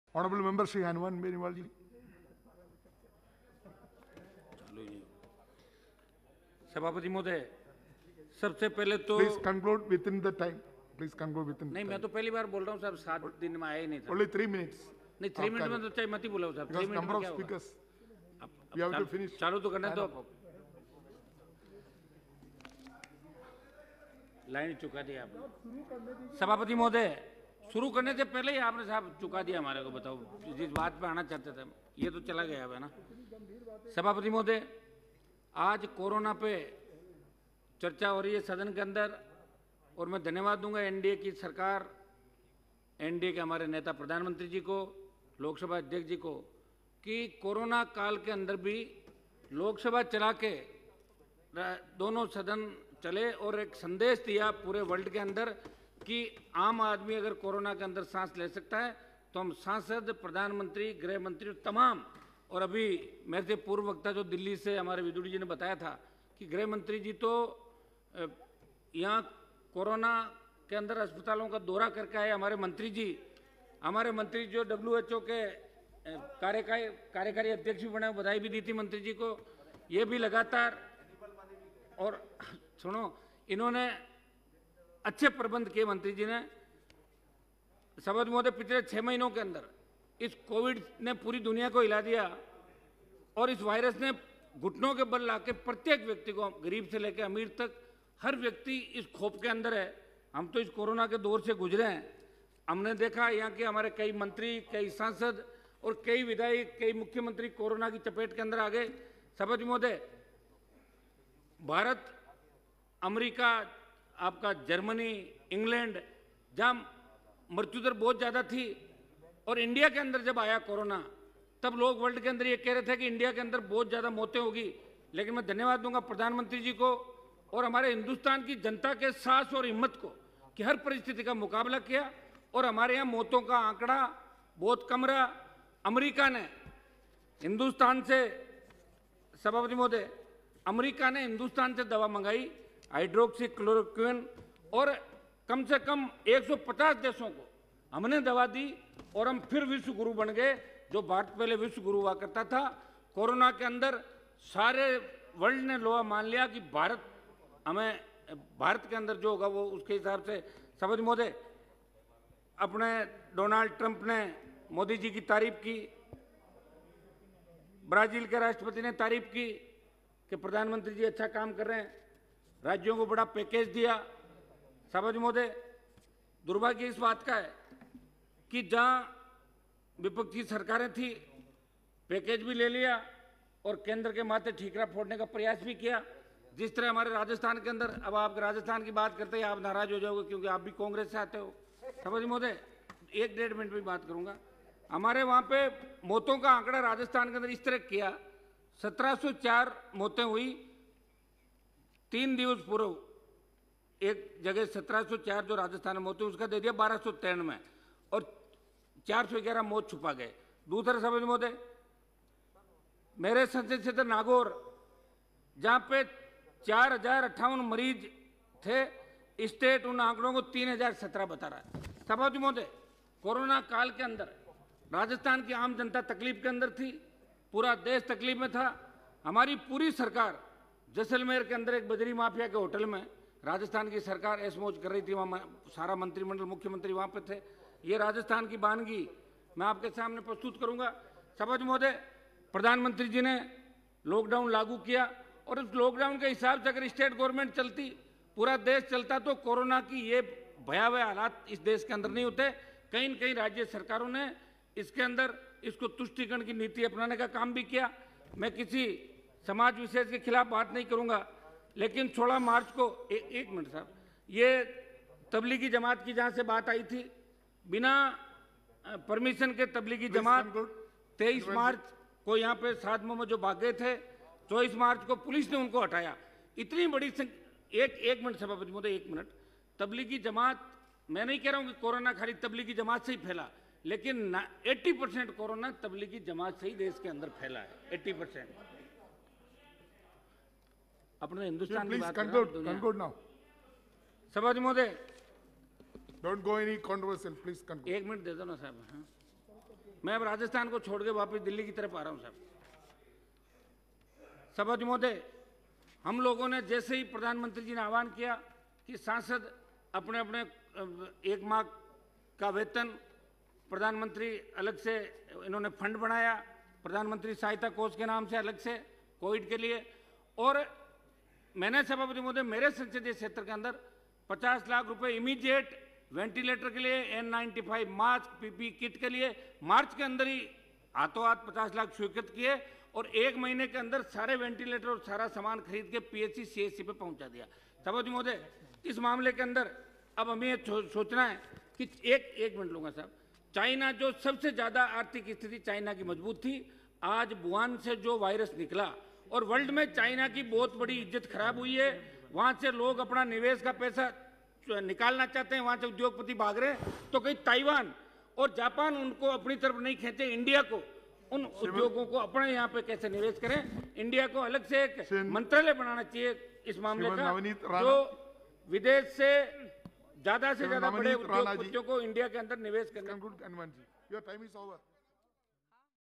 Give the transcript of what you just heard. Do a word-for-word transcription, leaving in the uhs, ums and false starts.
Honorable Member Shri Hanuman Beniwal ji. सभापति महोदय, सबसे पहले तो Please conclude within the time. Please conclude within. नहीं, मैं तो पहली बार बोल रहा हूँ साहब, सात दिन में आया ही नहीं था। Only three minutes. नहीं, थ्री मिनट में तो चाहे मत ही बोला साहब। Because थ्री मिनट number में of क्या होगा? speakers. अब- We have अब to finish. चालू तो करने दो। लाइन चुका दिया आपने। सभापति महोदय, शुरू करने से पहले ही आपने साहब चुका दिया हमारे को। बताओ जिस बात पे आना चाहते थे, ये तो चला गया है ना। सभापति महोदय, आज कोरोना पे चर्चा हो रही है सदन के अंदर, और मैं धन्यवाद दूंगा एनडीए की सरकार, एनडीए के हमारे नेता प्रधानमंत्री जी को, लोकसभा अध्यक्ष जी को, कि कोरोना काल के अंदर भी लोकसभा चला के दोनों सदन चले और एक संदेश दिया पूरे वर्ल्ड के अंदर कि आम आदमी अगर कोरोना के अंदर सांस ले सकता है तो हम सांसद, प्रधानमंत्री, गृह मंत्री तमाम, और अभी मेरे से पूर्व वक्ता जो दिल्ली से हमारे विदुड़ी जी ने बताया था कि गृह मंत्री जी तो यहाँ कोरोना के अंदर अस्पतालों का दौरा करके आए। हमारे मंत्री जी, हमारे मंत्री जो डब्ल्यू एच ओ के कार्यकारी कार्यकारी अध्यक्ष भी बने, बधाई भी दी थी मंत्री जी को। ये भी लगातार, और सुनो, इन्होंने अच्छे प्रबंध किए मंत्री जी ने। सभापति महोदय, पिछले छह महीनों के अंदर इस कोविड ने पूरी दुनिया को हिला दिया, और इस वायरस ने घुटनों के बल लाके प्रत्येक व्यक्ति को, गरीब से लेकर अमीर तक, हर व्यक्ति इस खौफ के अंदर है। हम तो इस कोरोना के दौर से गुजरे हैं। हमने देखा यहाँ के हमारे कई मंत्री, कई सांसद और कई विधायक, कई मुख्यमंत्री कोरोना की चपेट के अंदर आ गए। सभापति महोदय, भारत, अमेरिका, आपका जर्मनी, इंग्लैंड, जहाँ मृत्यु दर बहुत ज़्यादा थी, और इंडिया के अंदर जब आया कोरोना, तब लोग वर्ल्ड के अंदर ये कह रहे थे कि इंडिया के अंदर बहुत ज़्यादा मौतें होगी। लेकिन मैं धन्यवाद दूंगा प्रधानमंत्री जी को और हमारे हिंदुस्तान की जनता के साहस और हिम्मत को कि हर परिस्थिति का मुकाबला किया, और हमारे यहाँ मौतों का आंकड़ा बहुत कम रहा। अमेरिका ने हिंदुस्तान से, सभापति महोदय, अमेरिका ने हिंदुस्तान से दवा मंगाई, हाइड्रोक्सी क्लोरोक्विन, और कम से कम एक सौ पचास देशों को हमने दवा दी, और हम फिर विश्व गुरु बन गए, जो भारत पहले विश्व गुरु हुआ करता था। कोरोना के अंदर सारे वर्ल्ड ने लोहा मान लिया कि भारत, हमें भारत के अंदर जो होगा वो उसके हिसाब से। सभापति महोदय, अपने डोनाल्ड ट्रंप ने मोदी जी की तारीफ की, ब्राजील के राष्ट्रपति ने तारीफ की कि प्रधानमंत्री जी अच्छा काम कर रहे हैं, राज्यों को बड़ा पैकेज दिया। सभापति महोदय, दुर्भाग्य इस बात का है कि जहां विपक्षी सरकारें थी, पैकेज भी ले लिया और केंद्र के माथे ठीकरा फोड़ने का प्रयास भी किया। जिस तरह हमारे राजस्थान के अंदर, अब आप राजस्थान की बात करते हैं आप नाराज हो जाओगे क्योंकि आप भी कांग्रेस से आते हो। सभापति महोदय, एक डेढ़ मिनट में बात करूंगा। हमारे वहां पे मौतों का आंकड़ा राजस्थान के अंदर इस तरह किया, सत्रह सौ चार मौतें हुई तीन दिवस पूर्व। एक जगह सत्रह सौ चार जो राजस्थान में मौतें, उसका दे दिया बारह सौ तिरानवे, और चार सौ ग्यारह मौत छुपा गए। दूसरा सभापति महोदय, मेरे संसदीय क्षेत्र नागौर, जहां पे चार हजार अट्ठावन मरीज थे, स्टेट उन आंकड़ों को तीन हजार सत्रह बता रहा है। सभापति महोदय, कोरोना काल के अंदर राजस्थान की आम जनता तकलीफ के अंदर थी, पूरा देश तकलीफ में था। हमारी पूरी सरकार जैसलमेर के अंदर एक बजरी माफिया के होटल में राजस्थान की सरकार ऐश मौज कर रही थी, वहाँ सारा मंत्रिमंडल, मुख्यमंत्री वहाँ पे थे। ये राजस्थान की वानगी मैं आपके सामने प्रस्तुत करूंगा। सभापति महोदय, प्रधानमंत्री जी ने लॉकडाउन लागू किया, और उस लॉकडाउन के हिसाब से अगर स्टेट गवर्नमेंट चलती, पूरा देश चलता, तो कोरोना की ये भयावह हालात इस देश के अंदर नहीं होते। कहीं न कहीं राज्य सरकारों ने इसके अंदर इसको तुष्टिकरण की नीति अपनाने का काम भी किया। मैं किसी समाज विशेष के खिलाफ बात नहीं करूंगा, लेकिन सोलह मार्च को ए, एक मिनट साहब, ये तबलीगी जमात की जहां से बात आई थी, बिना परमिशन के तबलीगी जमात तेईस मार्च को यहाँ पे साधमों में जो भाग गए थे, चौबीस मार्च को पुलिस ने उनको हटाया। इतनी बड़ी एक एक मिनट सभापति महोदय, एक मिनट। तबलीगी जमात, मैं नहीं कह रहा हूँ कि कोरोना खाली तबलीगी जमात से ही फैला, लेकिन अस्सी परसेंट कोरोना तबलीगी जमात से ही देश के अंदर फैला है। अस्सी परसेंट अपने हिंदुस्तान की बात conclude now. सभापति महोदय, Don't go any controversial. Please conclude. एक मिनट दे दो ना साहब। हाँ, मैं अब राजस्थान को छोड़ के वापस दिल्ली की तरफ आ रहा हूं साहब। सभापति महोदय, हम लोगों ने जैसे ही प्रधानमंत्री जी ने आह्वान किया कि सांसद अपने अपने एक माह का वेतन, प्रधानमंत्री अलग से इन्होंने फंड बनाया प्रधानमंत्री सहायता कोष के नाम से अलग से कोविड के लिए, और मैंने सभापति महोदय मेरे संसदीय क्षेत्र के अंदर पचास लाख रुपए इमीडिएट वेंटिलेटर के लिए, N ninety five mask, PP kit के लिए मार्च के अंदर ही हाथों हाथ पचास लाख स्वीकृत किए और एक महीने के अंदर सारे वेंटिलेटर और सारा सामान खरीद के पीएचसी सीएचसी पे पहुंचा दिया। सभापति महोदय, इस मामले के अंदर अब हमें सोचना है कि एक एक मिनट लूंगा साहब, चाइना जो सबसे ज्यादा आर्थिक स्थिति चाइना की मजबूत थी, आज वुहान से जो वायरस निकला और वर्ल्ड में चाइना की बहुत बड़ी इज्जत खराब हुई है, वहां से लोग अपना निवेश का पैसा निकालना चाहते हैं, वहां से उद्योगपति भाग रहे हैं, तो कहीं ताइवान और जापान उनको अपनी तरफ नहीं खेचे, इंडिया को, उन उद्योगों को अपने यहाँ पे कैसे निवेश करें। इंडिया को अलग से एक मंत्रालय बनाना चाहिए इस मामले का, जो विदेश से ज्यादा से ज्यादा बड़े उद्योगपतियों को इंडिया के अंदर निवेश करना। Conclude, Hनुमान ji, your time is over.